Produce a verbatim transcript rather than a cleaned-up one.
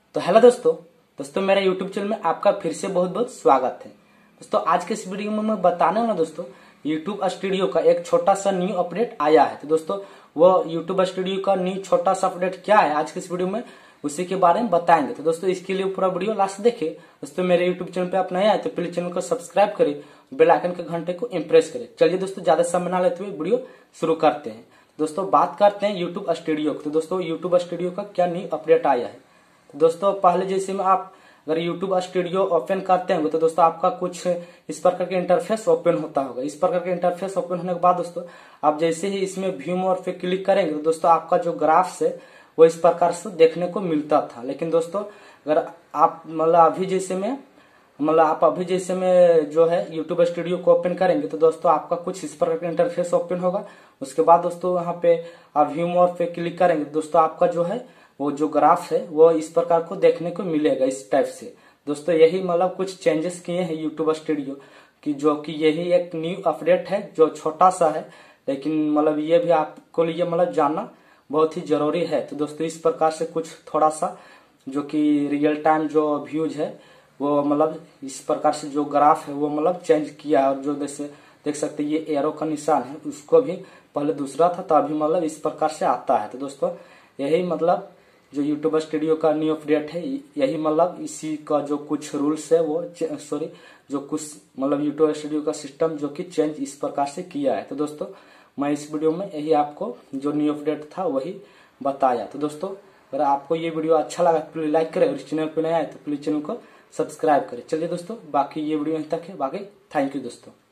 तो हेलो दोस्तों दोस्तों मेरे यूट्यूब चैनल में आपका फिर से बहुत बहुत स्वागत है। दोस्तों आज के इस वीडियो में मैं बताने वाला दोस्तों यूट्यूब स्टूडियो का एक छोटा सा न्यू अपडेट आया है। तो दोस्तों वो यूट्यूब स्टूडियो का न्यू छोटा सा अपडेट क्या है आज के इस वीडियो में उसी के बारे में बताएंगे। तो दोस्तों इसके लिए पूरा वीडियो लास्ट देखिए। दोस्तों मेरे यूट्यूब चैनल पे आप नए आए तो प्लीज चैनल को सब्सक्राइब करें, बेल आइकन के घंटे को इम्प्रेस करें। चलिए दोस्तों ज्यादा समय ना लेते हुए वीडियो शुरू करते हैं। दोस्तों बात करते हैं यूट्यूब स्टूडियो की। तो दोस्तों यूट्यूब स्टूडियो का क्या न्यू अपडेट आया है। तो दोस्तों पहले जैसे में आप अगर यूट्यूब स्टूडियो ओपन करते होंगे तो दोस्तों आपका कुछ इस प्रकार के इंटरफेस ओपन होता होगा। इस प्रकार के इंटरफेस ओपन होने के बाद दोस्तों आप जैसे ही इसमें व्यू मोर पे क्लिक करेंगे तो दोस्तों आपका जो ग्राफ्स है वो इस प्रकार से देखने को मिलता था। लेकिन दोस्तों अगर आप मतलब अभी जैसे में मतलब आप अभी जैसे में जो है यूट्यूब स्टूडियो को ओपन करेंगे तो दोस्तों आपका कुछ इस प्रकार का इंटरफेस ओपन होगा। उसके बाद दोस्तों यहाँ पे आप व्यू मोर पे क्लिक करेंगे तो दोस्तों आपका जो है वो जो ग्राफ है वो इस प्रकार को देखने को मिलेगा इस टाइप से। दोस्तों यही मतलब कुछ चेंजेस किए हैं यूट्यूब स्टूडियो की, जो कि यही एक न्यू अपडेट है जो छोटा सा है, लेकिन मतलब ये भी आपको लिए मतलब जानना बहुत ही जरूरी है। तो दोस्तों इस प्रकार से कुछ थोड़ा सा जो कि रियल टाइम जो व्यूज है वो मतलब इस प्रकार से जो ग्राफ है वो मतलब चेंज किया है। और जो जैसे देख सकते हैं ये एरो का निशान है उसको भी पहले दूसरा था तो अभी मतलब इस प्रकार से आता है। तो दोस्तों यही मतलब जो यूट्यूब स्टूडियो का न्यू अपडेट है, यही मतलब इसी का जो कुछ रूल्स है वो सॉरी जो कुछ मतलब यूट्यूब स्टूडियो का सिस्टम जो कि चेंज इस प्रकार से किया है। तो दोस्तों मैं इस वीडियो में यही आपको जो न्यू अपडेट था वही बताया। तो दोस्तों अगर आपको ये वीडियो अच्छा लगा तो प्लीज लाइक करें और इस चैनल पर नया है तो प्लीज चैनल को सब्सक्राइब करें। चलिए दोस्तों बाकी ये वीडियो यहीं तक है। बाकी थैंक यू दोस्तों।